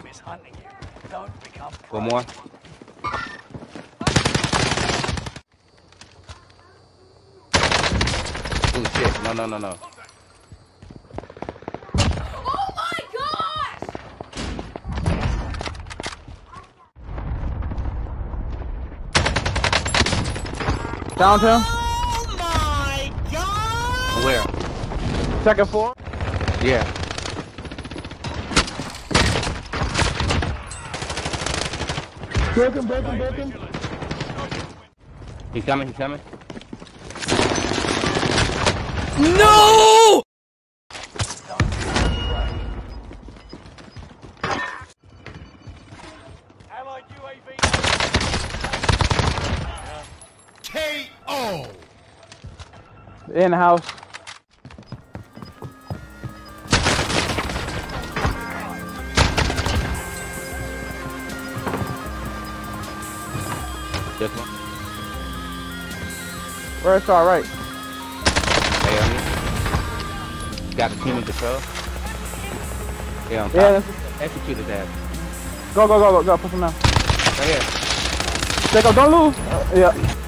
team is hunting you. Don't become pro. One more. Oh shit! No. Oh my gosh! Downtown. Oh my god! Where? Second floor. Yeah. Broken. He's coming. No! Allied UAV. KO! In the house. This one. Where it's all right. Hey, on me. Got the team in control. Yeah, on top. Yeah. Execute his ass. Go. Put him down. Right here. Jacob, don't lose. Yeah.